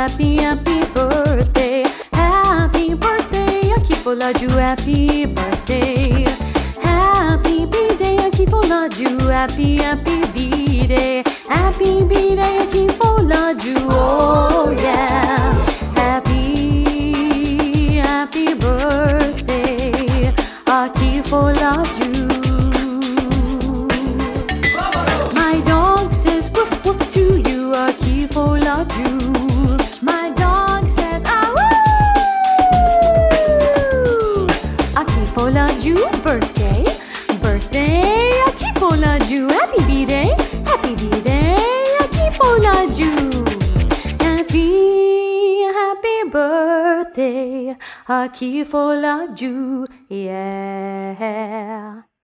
happy, happy birthday. Happy birthday, Akinfolaju, happy birthday. Happy B-Day, Akinfolaju, happy, happy B-Day. Happy B-Day, Akinfolaju, oh yeah. Happy, happy birthday, Akinfolaju. My dog says woof woof to you, Akinfolaju. My dog says awoo. Akinfolaju, birthday, birthday, Akinfolaju. Happy B-Day, happy B-Day, Akinfolaju. Happy, happy birthday, Akinfolaju, yeah.